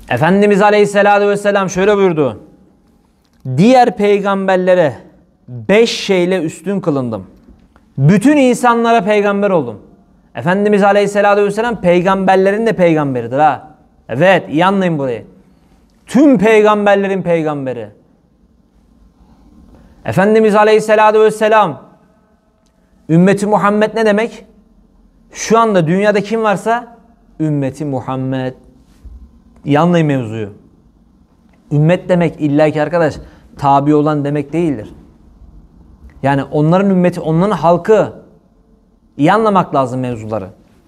Efendimiz Aleyhisselatü Vesselam şöyle buyurdu. Diğer peygamberlere 5 şeyle üstün kılındım. Bütün insanlara peygamber oldum. Efendimiz Aleyhisselatü Vesselam peygamberlerin de peygamberidir ha. Evet, iyi anlayın burayı. Tüm peygamberlerin peygamberi. Efendimiz Aleyhisselatü Vesselam ümmeti Muhammed ne demek? Şu anda dünyada kim varsa ümmeti Muhammed. İyi anlayın mevzuyu. Ümmet demek illaki arkadaş tabi olan demek değildir. Yani onların ümmeti, onların halkı. İyi anlamak lazım mevzuları.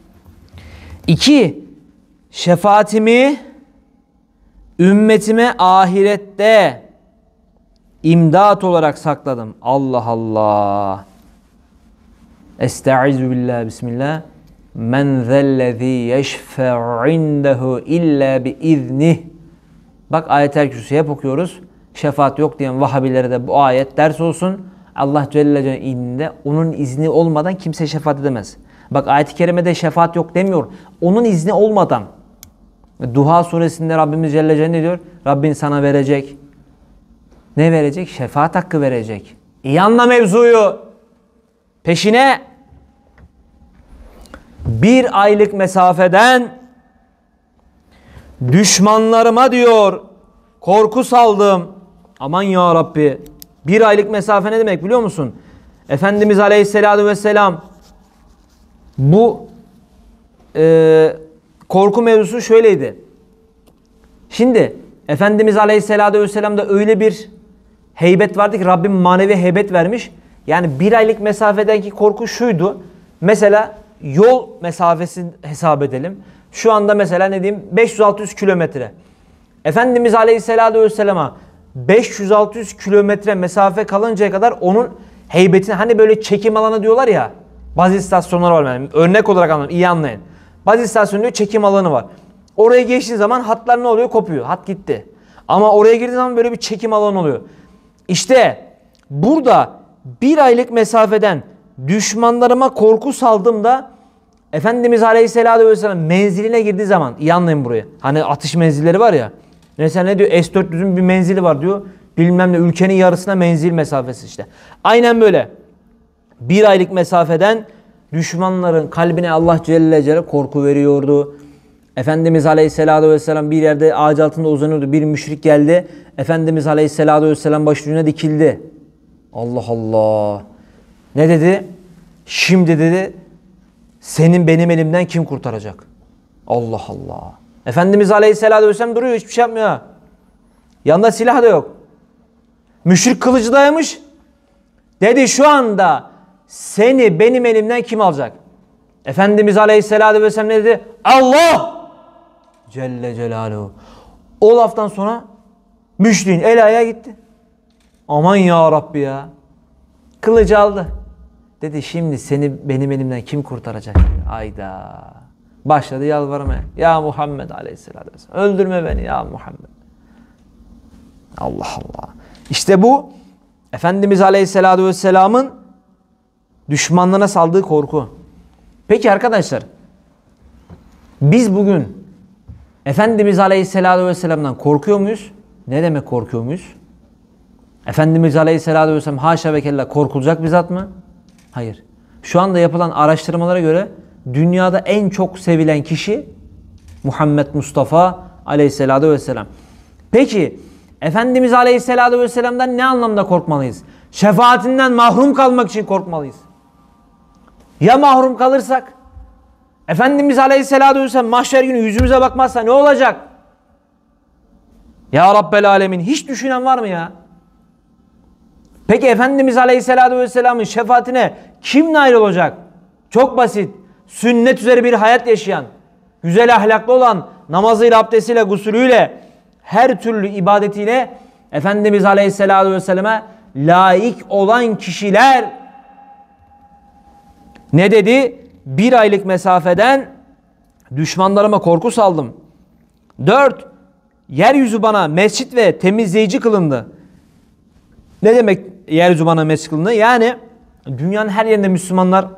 2. Şefaatimi ümmetime ahirette imdat olarak sakladım. Allah Allah. Estaizu billah, bismillah. Men zellezî yeşfe'u indehu illa biiznih. Bak ayet-el kürsüyü hep okuyoruz. Şefaat yok diyen Vahabilere de bu ayet ders olsun. Allah Celle Celaluhu'nun indinde onun izni olmadan kimse şefaat edemez. Bak ayet-i kerimede şefaat yok demiyor. Onun izni olmadan. Duha suresinde Rabbimiz Celle Celaluhu ne diyor? Rabbin sana verecek. Ne verecek? Şefaat hakkı verecek. İyi anla mevzuyu. Peşine 1 aylık mesafeden düşmanlarıma diyor korku saldım. Aman ya Rabbi. 1 aylık mesafe ne demek biliyor musun? Efendimiz Aleyhisselatü Vesselam bu korku mevzusu şöyleydi. Şimdi Efendimiz Aleyhisselatü Vesselam'da öyle bir heybet vardı ki Rabbim manevi heybet vermiş. Yani 1 aylık mesafedeki korku şuydu. Mesela yol mesafesi hesap edelim. Şu anda mesela ne diyeyim 500-600 kilometre. Efendimiz Aleyhisselatü Vesselam'a 500-600 kilometre mesafe kalıncaya kadar onun heybetini hani böyle çekim alanı diyorlar ya. Bazı istasyonlar var yani. Örnek olarak anlayın, iyi anlayın. Bazı istasyonda çekim alanı var. Oraya geçtiği zaman hatlar ne oluyor? Kopuyor. Hat gitti. Ama oraya girdiği zaman böyle bir çekim alanı oluyor. İşte burada 1 aylık mesafeden düşmanlarıma korku saldım da Efendimiz Aleyhisselatü Vesselam menziline girdiği zaman iyi anlayın burayı. Hani atış menzilleri var ya. Mesela ne diyor? S-400'ün bir menzili var diyor. Bilmem ne ülkenin yarısına menzil mesafesi işte. Aynen böyle. 1 aylık mesafeden düşmanların kalbine Allah Celle Celaluhu korku veriyordu. Efendimiz Aleyhisselatü Vesselam bir yerde ağaç altında uzanıyordu. Bir müşrik geldi. Efendimiz Aleyhisselatü Vesselam başucuna dikildi. Allah Allah. Ne dedi? Şimdi dedi senin benim elimden kim kurtaracak? Allah Allah. Efendimiz Aleyhisselatü Vesselam duruyor, hiçbir şey yapmıyor. Yanında silah da yok. Müşrik kılıcı dayamış. Dedi şu anda seni benim elimden kim alacak? Efendimiz Aleyhisselatü Vesselam ne dedi? Allah Celle Celaluhu. O laftan sonra müşriğin el ayağa gitti. Aman ya Rabbi ya. Kılıcı aldı. Dedi şimdi seni benim elimden kim kurtaracak? Ayda. Başladı yalvarmaya. Ya Muhammed Aleyhisselatü Vesselam. Öldürme beni ya Muhammed. Allah Allah. İşte bu Efendimiz Aleyhisselatü Vesselam'ın düşmanlarına saldığı korku. Peki arkadaşlar biz bugün Efendimiz Aleyhisselatü Vesselam'dan korkuyor muyuz? Ne demek korkuyor muyuz? Efendimiz Aleyhisselatü Vesselam haşa ve kella korkulacak bir zat mı? Hayır. Şu anda yapılan araştırmalara göre dünyada en çok sevilen kişi Muhammed Mustafa Aleyhisselatü Vesselam. Peki Efendimiz Aleyhisselatü Vesselam'dan ne anlamda korkmalıyız? Şefaatinden mahrum kalmak için korkmalıyız. Ya mahrum kalırsak? Efendimiz Aleyhisselatü Vesselam mahşer günü yüzümüze bakmazsa ne olacak? Ya Rabbel Alemin hiç düşünen var mı ya? Peki Efendimiz Aleyhisselatü Vesselam'ın şefaatine kim nail olacak? Çok basit. Sünnet üzere bir hayat yaşayan, güzel ahlaklı olan, namazıyla, abdestiyle, gusülüyle, her türlü ibadetiyle Efendimiz Aleyhisselatü Vesselam'a layık olan kişiler ne dedi? 1 aylık mesafeden düşmanlarıma korku saldım. 4. Yeryüzü bana mescit ve temizleyici kılındı. Ne demek yeryüzü bana mescit kılındı? Yani dünyanın her yerinde Müslümanlar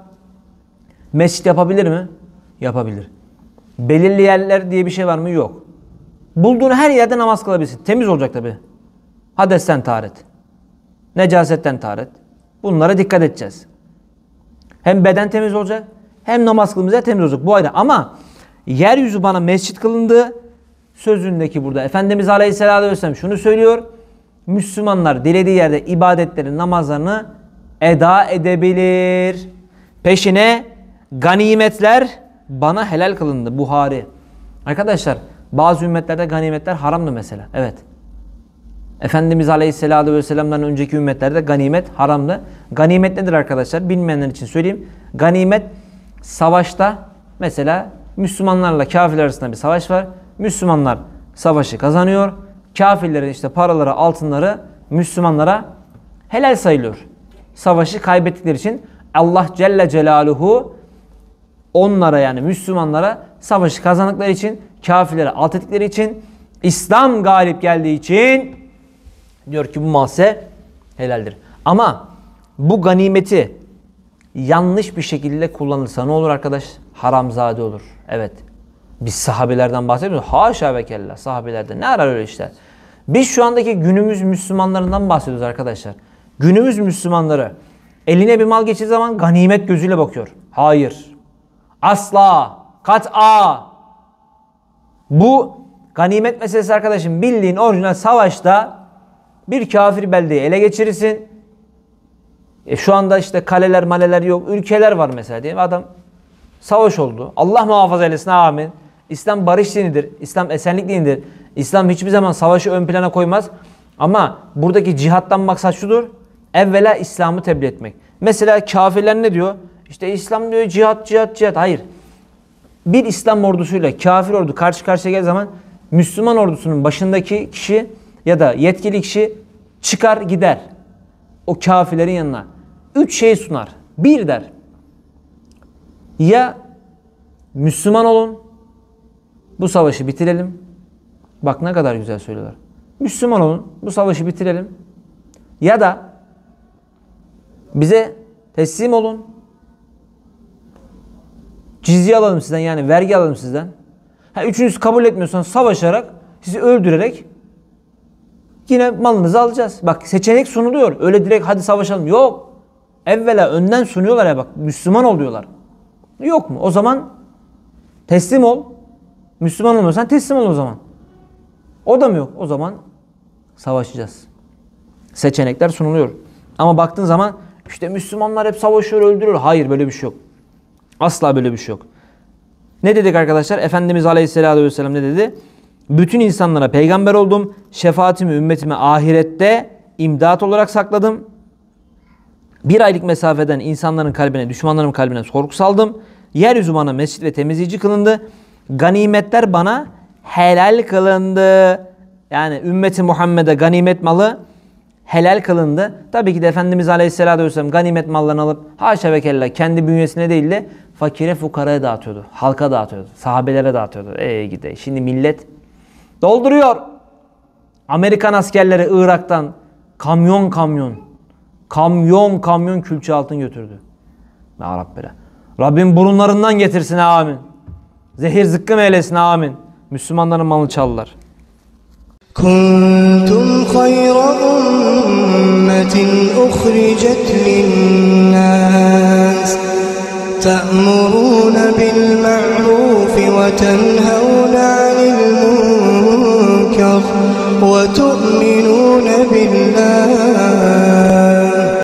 mescit yapabilir mi? Yapabilir. Belirli yerler diye bir şey var mı? Yok. Bulduğun her yerde namaz kılabilirsin. Temiz olacak tabi. Hadesten taharet. Necasetten taharet. Bunlara dikkat edeceğiz. Hem beden temiz olacak, hem namaz kılımız da temiz olacak. Bu ayrı. Ama yeryüzü bana mescit kılındı sözündeki burada Efendimiz Aleyhisselatü Vesselam şunu söylüyor. Müslümanlar dilediği yerde ibadetleri, namazlarını eda edebilir. Peşine ganimetler bana helal kılındı. Buhari. Arkadaşlar bazı ümmetlerde ganimetler haramdı mesela. Evet. Efendimiz Aleyhisselatü Vesselam'dan önceki ümmetlerde ganimet haramdı. Ganimet nedir arkadaşlar? Bilmeyenler için söyleyeyim. Ganimet savaşta mesela Müslümanlarla kafirler arasında bir savaş var. Müslümanlar savaşı kazanıyor. Kafirlerin işte paraları, altınları Müslümanlara helal sayılıyor. Savaşı kaybettikleri için Allah Celle Celaluhu onlara yani Müslümanlara savaşı kazandıkları için, kafirleri alt ettikleri için, İslam galip geldiği için diyor ki bu mal size helaldir. Ama bu ganimeti yanlış bir şekilde kullanılırsa ne olur arkadaş? Haramzade olur. Evet. Biz sahabelerden bahsediyoruz. Haşa ve kella sahabelerden. Ne arar öyle işler? Biz şu andaki günümüz Müslümanlarından bahsediyoruz arkadaşlar. Günümüz Müslümanları eline bir mal geçtiği zaman ganimet gözüyle bakıyor. Hayır. Asla. Kat'a. Bu ganimet meselesi arkadaşım bildiğin orijinal savaşta bir kafir beldeyi ele geçirirsin. Şu anda işte kaleler maleler yok. Ülkeler var mesela diyelim. Adam savaş oldu. Allah muhafaza eylesin amin. İslam barış dinidir. İslam esenlik dinidir. İslam hiçbir zaman savaşı ön plana koymaz. Ama buradaki cihattan maksat şudur. Evvela İslam'ı tebliğ etmek. Mesela kafirler ne diyor? İşte İslam diyor cihat cihat cihat. Hayır. Bir İslam ordusuyla kafir ordu karşı karşıya geldiği zaman Müslüman ordusunun başındaki kişi ya da yetkili kişi çıkar gider. O kafirlerin yanına. 3 şey sunar. Bir der. Ya Müslüman olun. Bu savaşı bitirelim. Bak ne kadar güzel söylüyorlar. Müslüman olun. Bu savaşı bitirelim. Ya da bize teslim olun. Cizye alalım sizden yani vergi alalım sizden. Üçüncüsü kabul etmiyorsan savaşarak sizi öldürerek yine malınızı alacağız. Bak seçenek sunuluyor. Öyle direkt hadi savaşalım. Yok. Evvela önden sunuyorlar ya bak Müslüman ol diyorlar. Yok mu? O zaman teslim ol. Müslüman olmuyorsan teslim ol o zaman. O da mı yok? O zaman savaşacağız. Seçenekler sunuluyor. Ama baktığın zaman işte Müslümanlar hep savaşıyor, öldürüyor. Hayır böyle bir şey yok. Asla böyle bir şey yok. Ne dedik arkadaşlar? Efendimiz Aleyhisselatü Vesselam ne dedi? Bütün insanlara peygamber oldum. Şefaatimi ümmetime ahirette imdat olarak sakladım. Bir aylık mesafeden insanların kalbine, düşmanların kalbine korku saldım. Yeryüzü bana mescit ve temizleyici kılındı. Ganimetler bana helal kılındı. Yani ümmeti Muhammed'e ganimet malı helal kılındı. Tabii ki de Efendimiz Aleyhisselatü Vesselam ganimet mallarını alıp haşa ve kella kendi bünyesine değil de fakire fukaraya dağıtıyordu. Halka dağıtıyordu. Sahabelere dağıtıyordu. Gide. Şimdi millet dolduruyor. Amerikan askerleri Irak'tan kamyon kamyon külçe altın götürdü. Ya Rabbi. Rabbim burunlarından getirsin amin. Zehir zıkkım eylesin amin. Müslümanların malını çaldılar. Kuntum hayra ummetin uhricet linnas ta'muruna bil ma'ruf ve tenhauna 'anil munkar ve tu'minuna billah